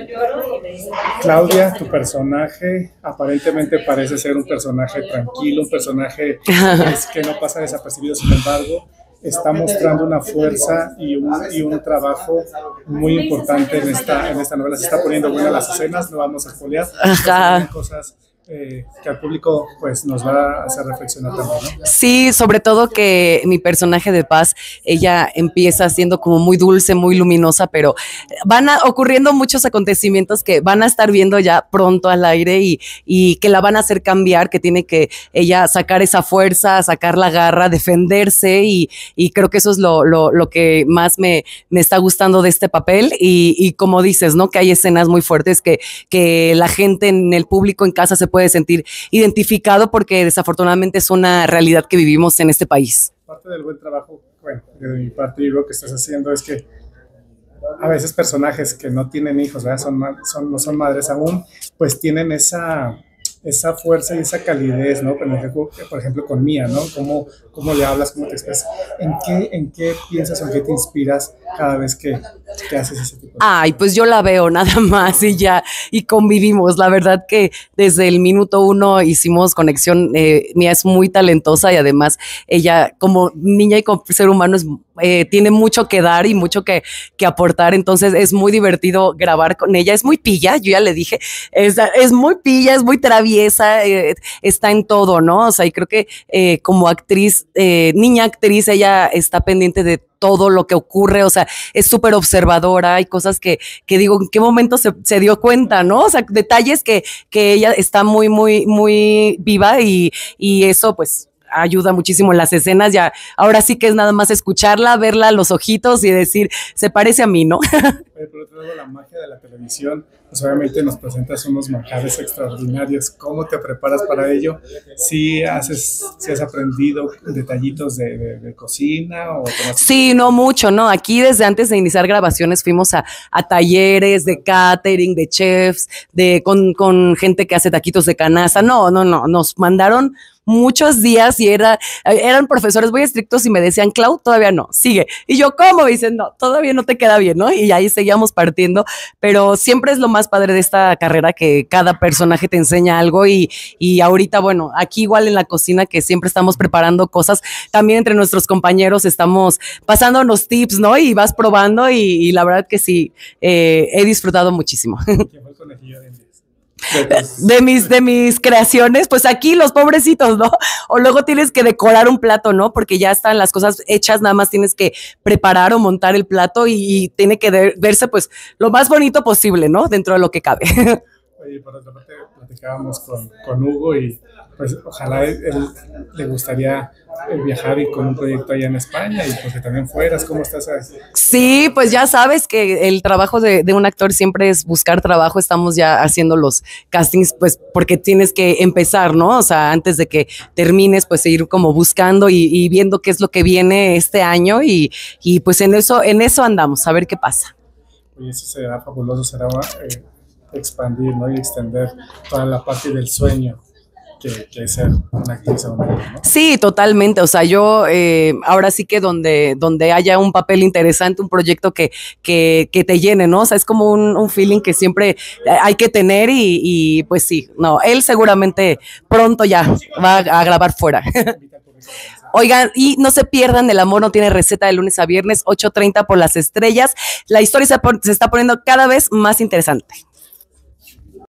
Claudia, tu personaje aparentemente parece ser un personaje tranquilo, un personaje que no pasa desapercibido, sin embargo, está mostrando una fuerza y un trabajo muy importante en esta novela. Se está poniendo buenas las escenas, no vamos a spoilear, Ajá. cosas que al público pues nos va a hacer reflexionar también, ¿no? Sí, sobre todo que mi personaje de Paz, ella empieza siendo como muy dulce, muy luminosa, pero ocurriendo muchos acontecimientos que van a estar viendo ya pronto al aire y que la van a hacer cambiar, que tiene que ella sacar esa fuerza, sacar la garra, defenderse y creo que eso es lo que más me está gustando de este papel y como dices, ¿no? Que hay escenas muy fuertes que la gente en el público en casa se puede sentir identificado porque desafortunadamente es una realidad que vivimos en este país. Parte del buen trabajo, bueno, de mi parte, lo que estás haciendo es que a veces personajes que no tienen hijos, ¿verdad? No son madres aún, pues tienen esa fuerza y esa calidez, ¿no? Por ejemplo, con Mía, ¿no? ¿Cómo le hablas, cómo te expresas? ¿En qué piensas o en qué te inspiras cada vez que haces ese tipo de cosas? Ay, pues yo la veo nada más y ya, y convivimos. La verdad que desde el minuto uno hicimos conexión. Mía es muy talentosa y además ella como niña y como ser humano tiene mucho que dar y mucho que aportar. Entonces es muy divertido grabar con ella. Es muy pilla, yo ya le dije, es muy pilla, es muy traviesa, está en todo, ¿no? O sea, y creo que como actriz, niña actriz, ella está pendiente de todo lo que ocurre, o sea, es súper observadora, hay cosas que digo, ¿en qué momento se dio cuenta, no? O sea, detalles que ella está muy, muy, muy viva y eso pues ayuda muchísimo en las escenas, ya ahora sí que es nada más escucharla, verla a los ojitos y decir, se parece a mí, ¿no? Por otro lado, la magia de la televisión, pues obviamente nos presentas unos manjares extraordinarios. ¿Cómo te preparas para ello? ¿Si has aprendido detallitos de cocina o Sí, no mucho, ¿no? Aquí desde antes de iniciar grabaciones fuimos a talleres de catering, de chefs, con gente que hace taquitos de canasta. No, no, no, nos mandaron muchos días y eran profesores muy estrictos y me decían, Clau, todavía no, sigue. Y yo, ¿cómo? Me dicen, no, todavía no te queda bien, ¿no? Y ahí seguíamos partiendo, pero siempre es lo más padre de esta carrera que cada personaje te enseña algo y ahorita, bueno, aquí igual en la cocina que siempre estamos preparando cosas, también entre nuestros compañeros estamos pasándonos tips, ¿no? Y vas probando y la verdad que sí, he disfrutado muchísimo. ¿Quién fue el conejillo de Indias? De mis creaciones, pues aquí los pobrecitos, ¿no? O luego tienes que decorar un plato, ¿no? Porque ya están las cosas hechas, nada más tienes que preparar o montar el plato y tiene que verse pues lo más bonito posible, ¿no? Dentro de lo que cabe. Oye, por otra parte, platicábamos con Hugo y pues ojalá él le gustaría viajar y con un proyecto allá en España y porque también fueras, ¿cómo estás ahí? Sí, pues ya sabes que el trabajo de un actor siempre es buscar trabajo. Estamos ya haciendo los castings, pues porque tienes que empezar, ¿no? O sea, antes de que termines, pues ir como buscando y viendo qué es lo que viene este año y pues en eso andamos, a ver qué pasa. Oye, eso será fabuloso, será expandir, ¿no? Y extender toda la parte del sueño que es ser una actriz o un actor, ¿no? Sí, totalmente. O sea, yo ahora sí que donde haya un papel interesante, un proyecto que te llene, ¿no? O sea, es como un feeling que siempre hay que tener y pues sí, no, él seguramente pronto ya va a grabar fuera. Oigan, y no se pierdan, El amor no tiene receta de lunes a viernes, 8:30 por Las Estrellas. La historia se está poniendo cada vez más interesante.